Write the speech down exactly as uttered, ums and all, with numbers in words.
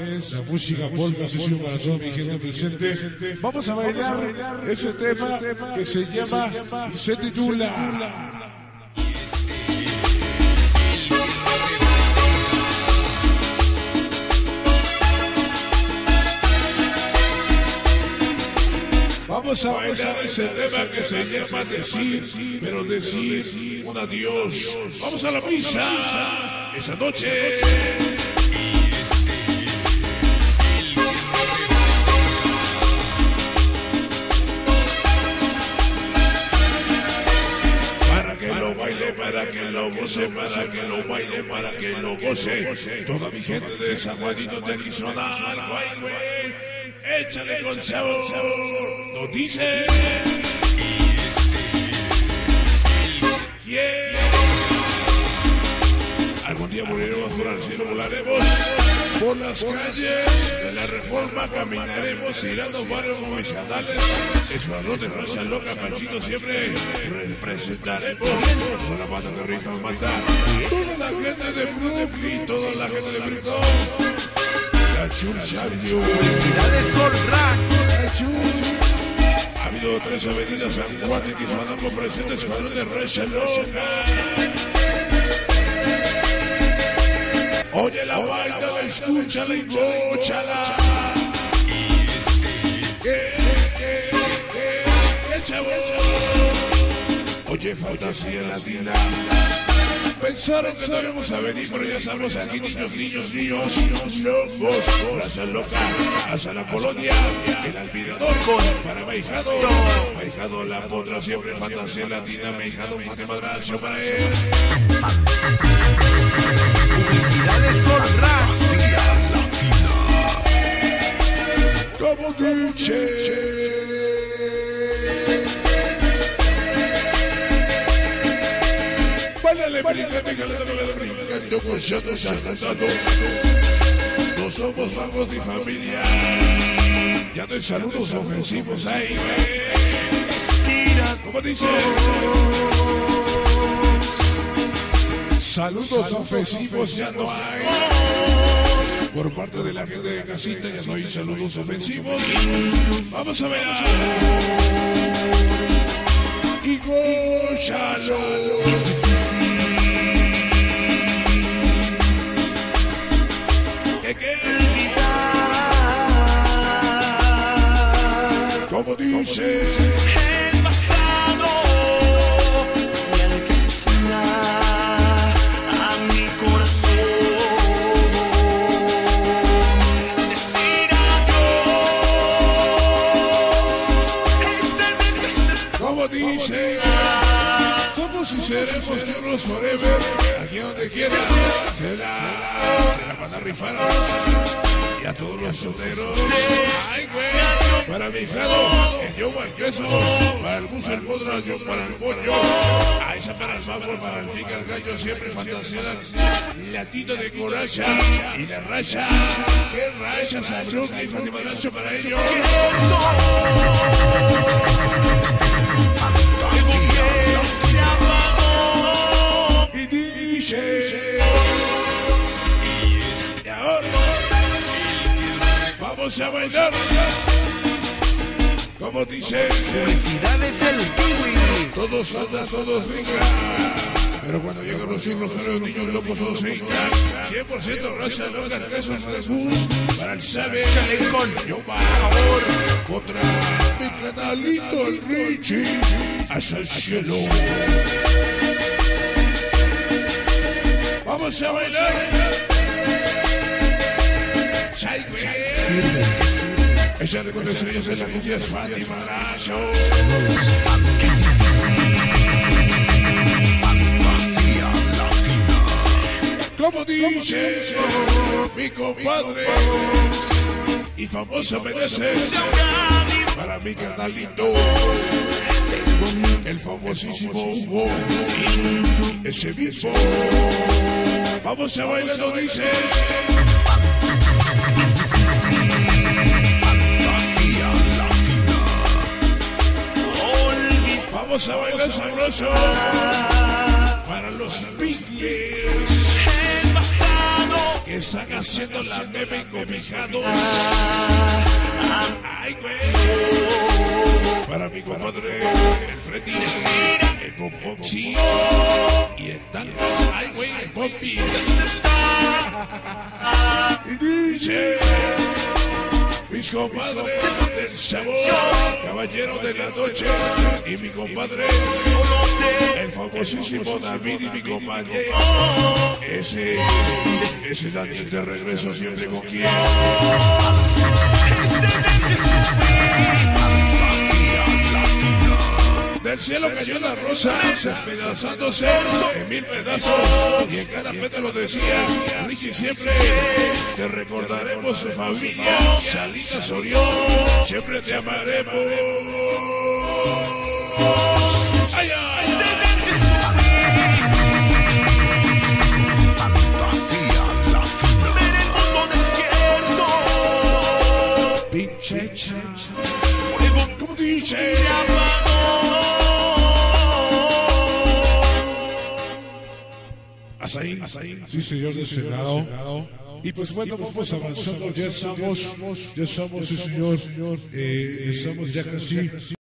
La música polka se sube para toda mi gente presente. Vamos a bailar ese tema que se llama y se titula Vamos a bailar ese tema que se llama decir, pero decir un adiós. Vamos a la misa esa noche. Para que lo baile, para que lo goce, para que lo baile, para que lo goce. Toda mi gente de San Juanito de Arizona, échale con sabor, nos dice. Yeah. Algún día moriremos por el cielo, volaremos por las calles de la Reforma, caminaremos girando barrios como mis sandales. Escuadrón de raza loca, Panchito siempre representaremos. Con la banda de rifa matar. Toda la gente de Brooklyn, toda la gente de Brooklyn. Felicidades Sol Rack. Ha habido tres avenidas San Juan y Quismanango presente, escuadrón de raza loca. Oye la baila, la escúchala y góchala. ¿Qué, qué, qué, qué chavo? Oye, fantasía latina. Pensaron que no íbamos a venir, pero ya estamos aquí, niños, niños, niños, locos. Raza loca, hasta la colonia, el almirador, para Meijado. Meijado la potra, siempre fantasía latina. Meijado, un fuerte madrazo para él. Felicidades Sol Rack. Fantasía latina. Como dice. Bailale, brincando, bailale, brincando, gochando, saltando. No somos vagos ni familia. Ya no hay saludos ofensivos ahí, ¿cómo dice? Saludos ofensivos ya no hay. Por parte de la gente de casita ya no hay saludos ofensivos. Vamos a ver. Y góchalo. Como dice el pasado y al que asesina a mi corazón, decir adiós. Como dice, somos y seremos churros forever. Aquí donde quiera se la, se la van a rifar. Y a todos los choteros, ay güey, para mi hijado, el yo al queso, para el gusto el podra, yo para el pollo, a esa para el favor, para el pica, el gallo, siempre fantasía, latito de coracha y la racha, que racha, sabrón, y Fátima Nacho para ellos. Y dice, y ahora vamos a bailar, como dice. Felicidades el Kiwi. Todos andan, todos brincan, pero cuando llegan los hijos, los niños locos todos se hincan. cien por ciento raza loca, besos de bus, para el sabe, Chalecón. yo favor, contra mi canalito el Richie, hasta el cielo. Vamos a bailar. Ella le conoce ellos en la cumbia es Fátima Nacho. Fantasía latina. Como dice mi compadre y famoso merece para mi canalito el famosísimo Hugo, ese mismo. Vamos a bailar, lo dice. Vamos a bailar sabroso para los Pickles. El pasado Que están haciendo la meme encomijados. Ay, güey. Para mi compadre, el Freddy, el Popochi y el Tango. Ay, güey, el Popi. Y dice, mis compadres del sabor, caballero de la noche, y mi compadre, el famosísimo David y mi compañero, ese, ese Daniel de regreso siempre con quien. Del cielo cayó la rosa, despedazándose en mil pedazos, y en cada pétalo decía, Richie, siempre te recordaremos de familia, Salinas Orión, siempre te amaremos. ¡Ay, ay! Fantasía latina. En el mundo desierto, Pinche fuego como dice. te apagó. Azaí, sí señor de Senado. Y pues bueno, vamos avanzando, ya estamos, ya estamos, sí señor, eh, estamos ya casi.